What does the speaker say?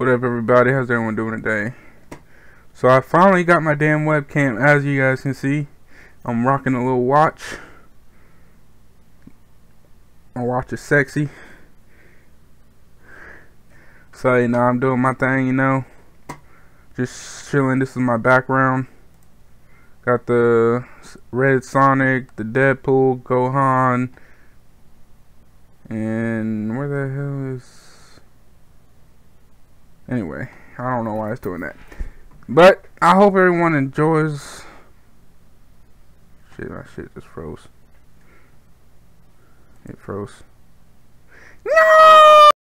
What up, everybody? How's everyone doing today? So I finally got my damn webcam. As you guys can see, I'm rocking a little watch. My watch is sexy. So you know, I'm doing my thing, you know, just chilling. This is my background. Got the Red Sonic, the Deadpool, Gohan, and where the hell is... Anyway, I don't know why it's doing that. But I hope everyone enjoys... Shit, my shit just froze. It froze. No!